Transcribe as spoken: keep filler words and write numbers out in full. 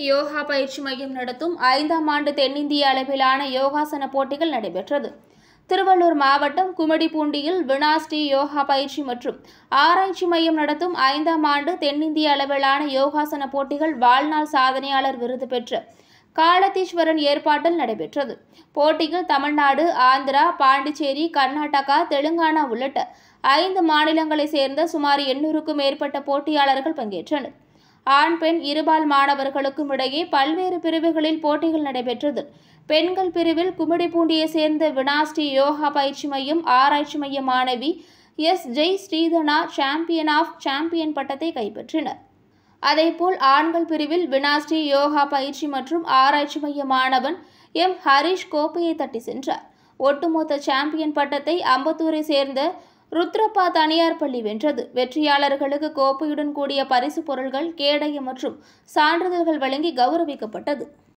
யோகா பயிற்சி மையம் நடத்தும் ஐந்தாம் ஆண்டு தென்னிந்திய அளவிலான யோகாசன போட்டிகள் நடைபெற்றது. திருவள்ளூர் மாவட்டம் கும்மிடிப்பூண்டியில் வினாஸ்ரீ யோகா பயிற்சி மற்றும் ஆராய்ச்சி மையம் நடத்தும் ஐந்தாம் ஆண்டு தென்னிந்திய அளவிலான யோகாசன போட்டிகள் வாழ்நாள் சாதனையாளர் விருது பெற்ற காலத்தீஸ்வரன் ஏற்பாட்டில் நடைபெற்றது. போட்டியில் தமிழ்நாடு, ஆந்திரா, பாண்டிச்சேரி, கர்நாடகா, தெலுங்கானா உள்ளிட்ட ஐந்து மாநிலங்களைச் சேர்ந்த சுமார் எண்ணூறுக்கும் மேற்பட்ட போட்டியாளர்கள் பங்கேற்றனர். ஆண், பெண் இருபால் மாணவர்களுக்கும் இடையே பல்வேறு பிரிவுகளில் போட்டிகள் நடைபெற்றது. பெண்கள் பிரிவில் கும்மிடிப்பூண்டியை சேர்ந்த வினாஸ்ரீ யோகா பயிற்சி மையம் ஆராய்ச்சி மைய மாணவி S Jai Sridhana champion of champion பட்டத்தை கைப்பற்றினர். அதேபோல் ஆண்கள் பிரிவில் வினாஸ்ரீ யோகா பயிற்சி மற்றும் ஆராய்ச்சி மைய மாணவன் எம் ஹரிஷ் கோப்பையை தட்டி சென்றார். ஒட்டுமொத்த சாம்பியன் பட்டத்தை அம்பத்தூரை சேர்ந்த ருத்ரப்பா தனியார் பள்ளி வென்றது. வெற்றியாளர்களுக்கு கோப்பையுடன் கூடிய பரிசு பொருட்கள், கேடயம் மற்றும் சான்றிதழ்கள் வழங்கி கௌரவிக்கப்பட்டது.